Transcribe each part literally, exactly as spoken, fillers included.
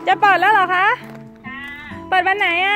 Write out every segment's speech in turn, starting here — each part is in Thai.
จะเปิดแล้วเหรอคะเปิดวันไหนอ่ะ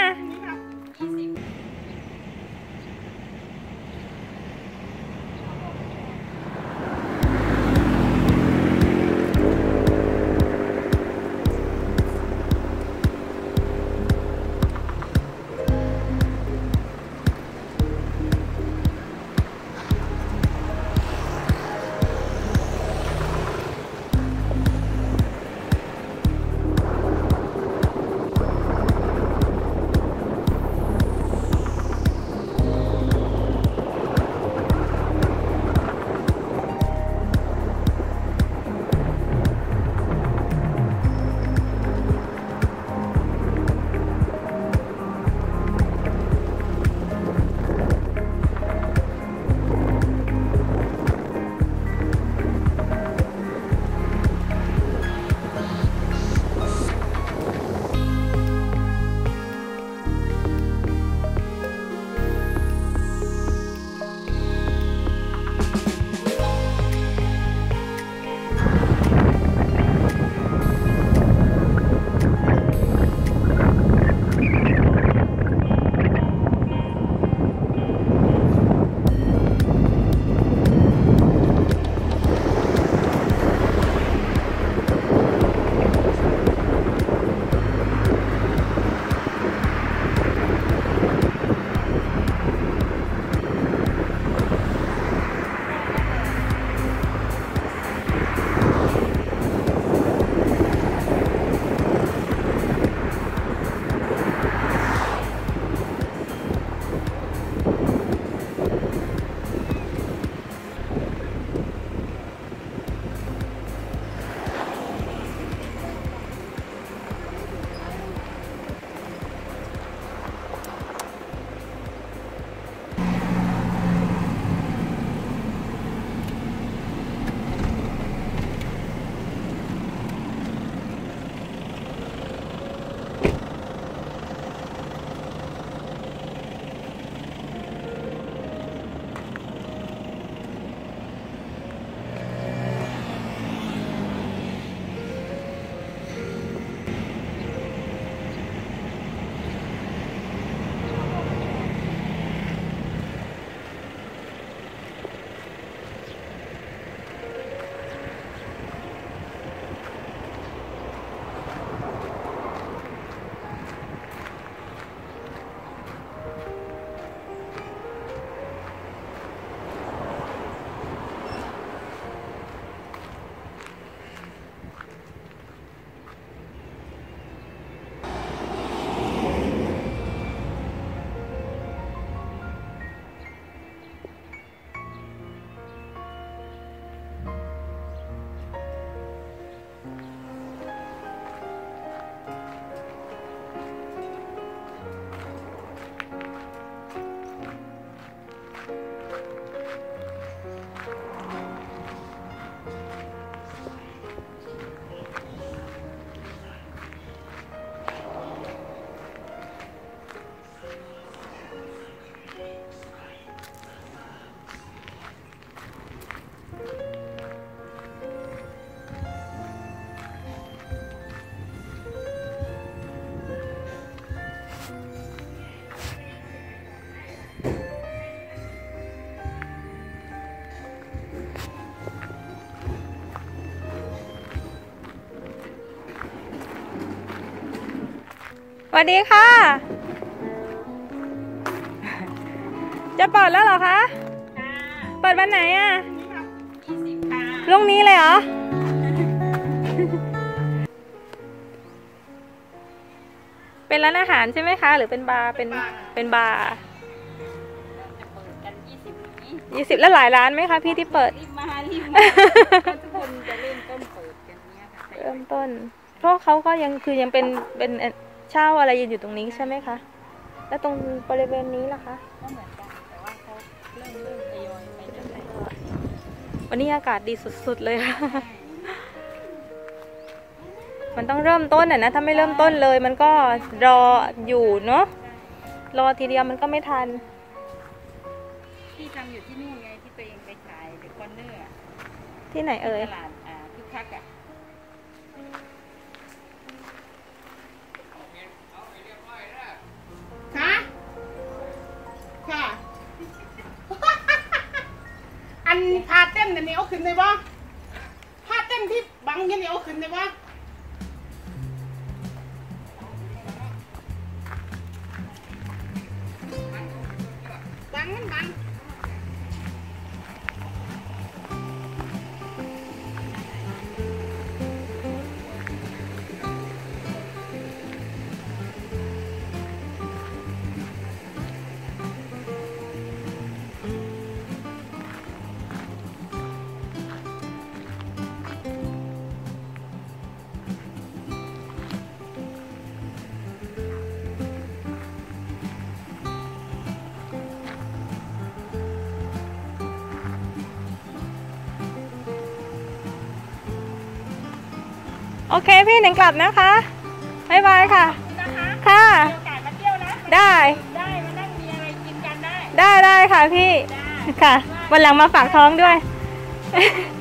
สวัสดีค่ะจะเปิดแล้วเหรอคะเปิดวันไหนอ่ะพรุ่งนี้เลยเหรอเป็นร้านอาหารใช่ไหมคะหรือเป็นบาร์เป็นเป็นบาร์ยี่สิบแล้วหลายร้านไหมคะพี่ที่เปิดรีบมารีบมาทุกคนจะเริ่มต้นเปิดกันเนี้ยค่ะเริ่มต้นเพราะเขาก็ยังคือยังเป็นเป็นเช่าอะไรยืนอยู่ตรงนี้ใช่ไหมคะแล้วตรงบริเวณนี้ล่ะคะก็เหมือนกันแต่ว่าเขาเริ่มเริ่มทยอยไปเรื่อยๆวันนี้อากาศดีสุดๆเลยค่ะมันต้องเริ่มต้นอ่ะนะถ้าไม่เริ่มต้นเลยมันก็รออยู่เนาะรอทีเดียวมันก็ไม่ทันที่ทำอยู่ที่นู่นไงที่ตัวเองไปขายหรือคอนเนอร์ที่ไหนเอ่ยตลาดอ่าคึกคักอ่ะอันพาเต้นเนี่ยเอาขึ้นได้ปะพาเต้นที่บังเนี่ยเอาขึ้นได้ปะบังมันบังโอเคพี่หนึ่งกลับนะคะบ๊ายบายค่ะค่ะได้ได้มานั่งมีอะไรกินกันได้ได้ได้ค่ะพี่ ค่ะวันหลังมาฝากท้องด้วย